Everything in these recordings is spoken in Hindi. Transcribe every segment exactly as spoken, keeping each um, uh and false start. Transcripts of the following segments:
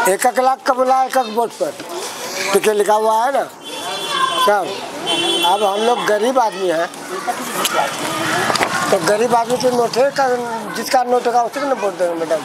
एक एक लाख का बोला एक एक वोट पर टिकट लिखा हुआ है ना सब। अब हम लोग गरीब आदमी हैं तो गरीब आदमी के नोट का जिसका नोट होगा उसी को ना वोट देंगे मैडम।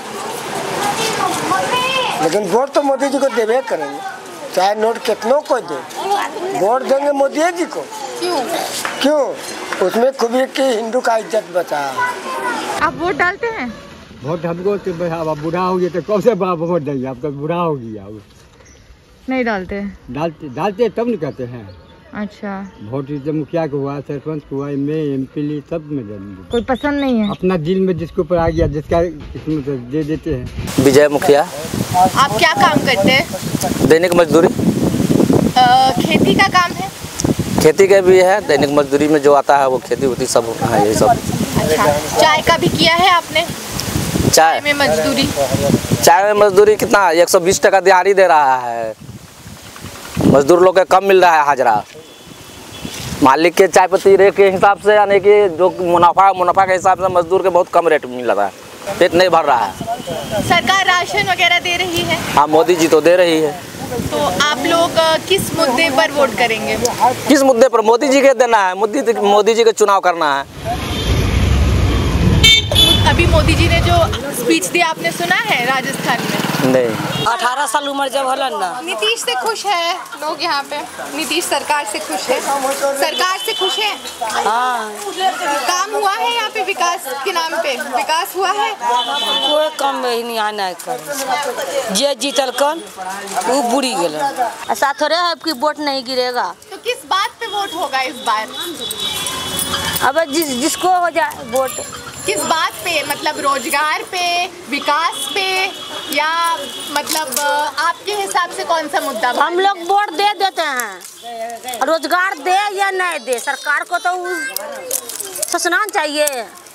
लेकिन वोट तो मोदी जी को देवे करेंगे, चाहे नोट कितनों को दे, वोट देंगे मोदी जी को। क्यों क्यों? उसमें खूबी की हिंदू का इज्जत बचा। आप वोट डालते हैं? वोट हमको तो अब बूढ़ा हो गया तो कौन से बाप वोट देंगे, अब तो बूढ़ा हो गया। नहीं डालते? डालते डालते तब नहीं कहते हैं। अच्छा, वोट जब मुखिया को हुआ, सरपंच को हुआ, एम एम पी सब में देंगे। कोई पसंद नहीं है? अपना दिल में जिसके ऊपर आ गया, जिसका किस्मत दे देते हैं। विजय मुखिया। आप क्या काम करते हैं? दैनिक मजदूरी। आ, खेती का काम है? खेती का भी है, दैनिक मजदूरी में जो आता है वो खेती होती सब है यही सब। अच्छा, चाय का भी किया है आपने? चाय में मजदूरी? चाय में मजदूरी कितना, एक सौ बीस टका दिहाड़ी दे रहा है, मजदूर लोग के कम मिल रहा है हाजरा। मालिक के चाय पत्ती रेट के हिसाब से यानी कि जो मुनाफा मुनाफा के हिसाब से मजदूर के बहुत कम रेट मिल रहा है, पेट नहीं भर रहा है। सरकार राशन वगैरह दे रही है? हाँ, मोदी जी तो दे रही है। तो आप लोग किस मुद्दे पर वोट करेंगे? किस मुद्दे पर? मोदी जी के देना है, मोदी मोदी जी के चुनाव करना है। अभी मोदी जी ने जो स्पीच दी आपने सुना है राजस्थान में? नहीं। अठारह साल उम्र जब हलन ना। नीतीश से खुश है लोग यहाँ पे? नीतीश सरकार से खुश है? सरकार से खुश है? हाँ, काम हुआ है यहाँ पे विकास के नाम पे? विकास हुआ है? कोई कम नहीं आना कर। जे जीतल कन वो बुरी गल। ऐसा थोड़े है कि वोट नहीं गिरेगा। तो किस बात पे वोट होगा इस बार? अब जिस जिसको हो जाए वोट। किस बात पे? मतलब रोजगार पे, विकास पे, या मतलब आपके हिसाब से कौन सा मुद्दा? हम लोग वोट दे देते हैं, रोजगार दे या नहीं दे, सरकार को तो सोचना चाहिए।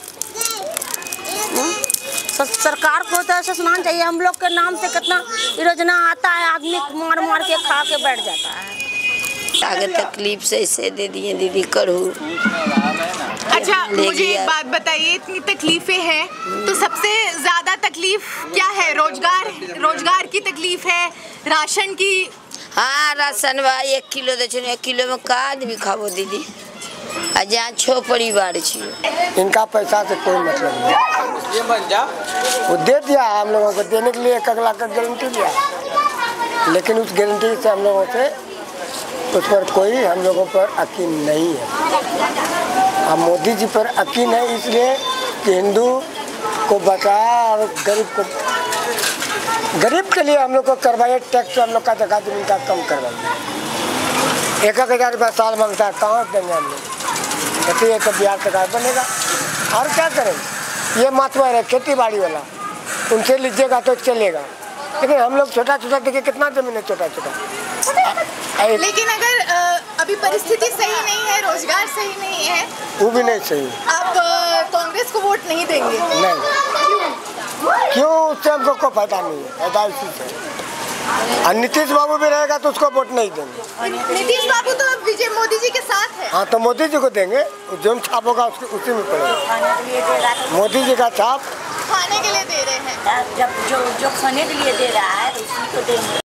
सरकार को तो सोचना चाहिए। हम लोग के नाम से कितना योजना आता है, आदमी मार मार के खा के बैठ जाता है। आगे तकलीफ से इसे दे दिए दीदी करूँ। अच्छा, मुझे एक बात बताइए, इतनी तकलीफें हैं तो सबसे ज्यादा तकलीफ क्या है? रोजगार रोजगार की तकलीफ है, राशन की? हाँ, राशन भाई एक किलो दे छो, एक किलो में का आदमी खाबो दीदी, आ जहाँ छो परिवार छियो। इनका पैसा से कोई मतलब नहीं, ये बन जा वो दे दिया हम लोगों को, देने के लिए एक लाख का गारंटी दिया, लेकिन उस गारंटी से हम लोगों से उस पर कोई हम लोगों पर यकीन नहीं है। अब मोदी जी पर यकीन है इसलिए कि हिंदू को बचाया और गरीब को, गरीब के लिए हम लोग को करवाइए टैक्स, हम लोग का जगह जमीन का कम करवाइए। एक एक हज़ार रुपया साल मांगता है, कहाँ देंगे हम लोग? कहते हैं तो बिहार सरकार बनेगा और क्या करेंगे? ये मातवर है खेती बाड़ी वाला, उनसे लीजिएगा तो चलेगा, लेकिन हम लोग छोटा छोटा देखिए कितना जमीन है छोटा छोटा। लेकिन अगर अभी परिस्थिति सही नहीं है, रोजगार सही नहीं है, वो भी नहीं सही, आप कांग्रेस को वोट नहीं देंगे? नहीं। क्यों? क्यों? उससे हमको कोई फायदा नहीं है, फायदा इसी से। और नीतीश बाबू भी रहेगा तो उसको वोट नहीं देंगे। नीतीश बाबू तो विजय मोदी जी के साथ है। हाँ, तो मोदी जी को देंगे, जो छाप होगा उसके उसी में पड़ेगा। मोदी जी का छाप खाने के लिए दे रहे हैं, जब जो जो खाने के लिए दे रहा है उसी को देंगे।